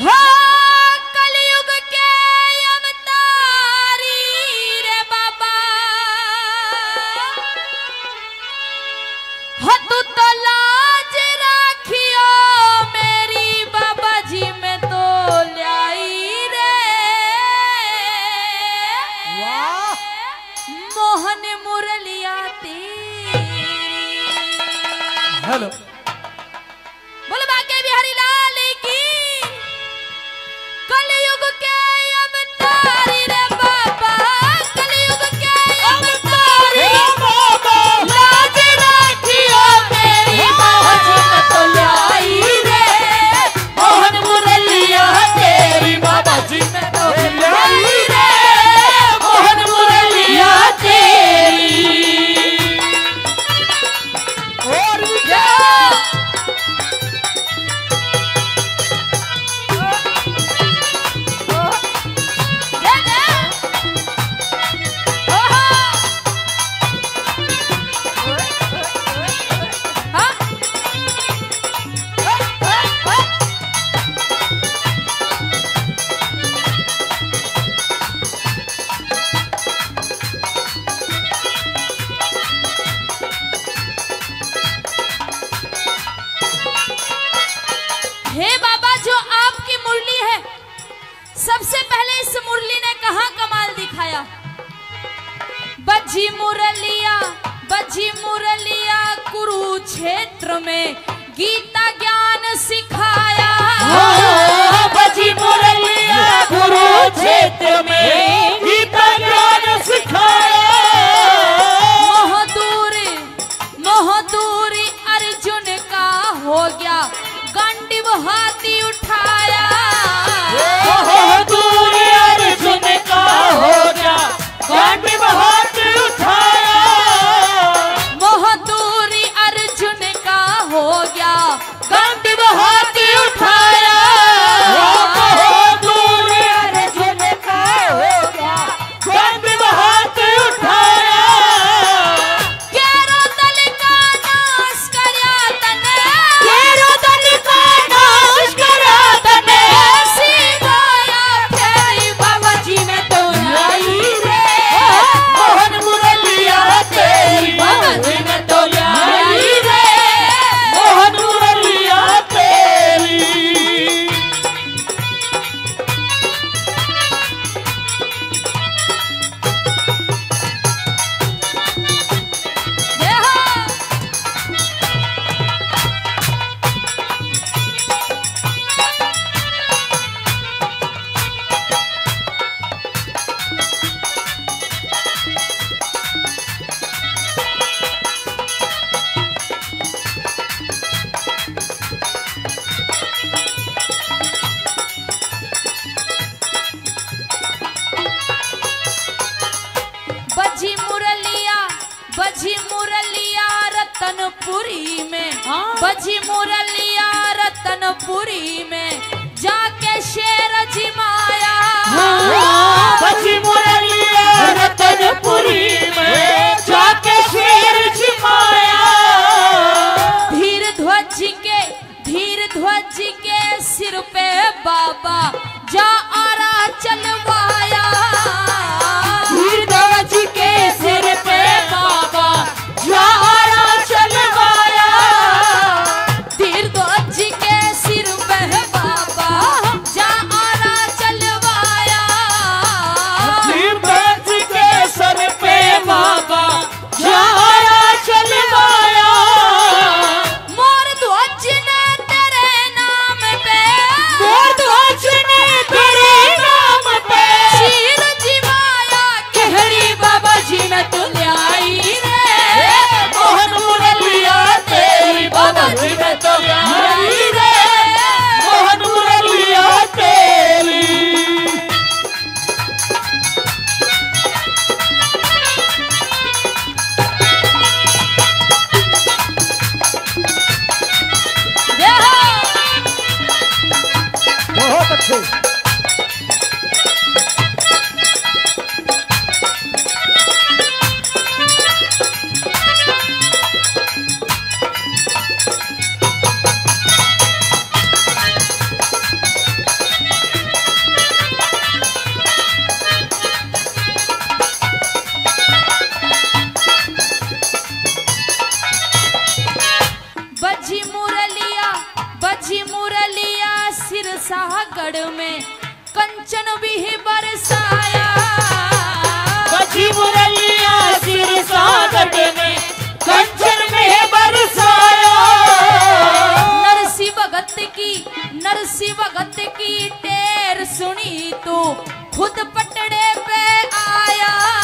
हो कलयुग के अवतारी रे बाबा, हो तू तो लाज राखियो मेरी बाबा जी में तो लाई रे। वाह मोहन मुरलिया तेरी। हेलो बोल बाके बिहारी लाल की। कलयुग के अवतारी रे बाबा, कलयुग के अवतारी रे बाबा, लाज राखियो मेरी बाबा जी में तो लाई रे। मोहन मुरलिया तेरी बाबा जी में तो लाई रे। मोहन मुरलिया तेरी। और भी जा हे बाबा, जो आपकी मुरली है, सबसे पहले इस मुरली ने कहाँ कमाल दिखाया। बजी मुरलिया कुरुक्षेत्र में गीता ज्ञान सिखाया। बजी मुरलिया कुरुक्षेत्र में गीता ज्ञान सिखाया। मोहदूरी अर्जुन का हो गया, गांडीव हाथी उठाया। दूर अर्जुन का हो गया, गांडीव हाथ उठाया। मोहदूरी अर्जुन का हो गया, गांडीव हाथ उठाया। दूर अर्जुन का हो गया, गांडीव हाथ उठाया। केरो दल का नाश करया तने, केरो दल का नाश करा तने। सिवाया फेरी बाबा जी में तो लाई रे। मोहन मुरलिया तेरी बाबा जी में तो लाई रे। मोहन मुरलिया तेरी। जय हो। बजी मुरलिया रतनपुरी में, बजी मुरलिया रतनपुरी में जाके शेर जिमाया। बजी मुरलिया रतनपुरी में जाके शेर जिमाया। धीर ध्वज के सिर पे बाबा जा आरा चलवाया। धीर ध्वज के सिर पे बाबा जारा चलवाया। धीर ध्वज के सिर पे बाबा जा आरा चलवाया। धीर ध्वज के सर पे बाबा जारा चलवाया। मोर ध्वज ने तेरे नाम पे, मोर ध्वज ने तेरे नाम पे शीर जिमाया। कहरी बाबा जी में तू लाई रे। मोहन मुरलिया तेरी बाबा जी में तो लाई रे। मोहन मुरलिया तेरी। जय हो। बहुत अच्छे। सागड़ में कंचन भी बरसाया। बची मुरलिया सिर सागड़ में कंचन में बरसाया। नरसी भगत की टेर सुनी तो खुद पटड़े पे आया।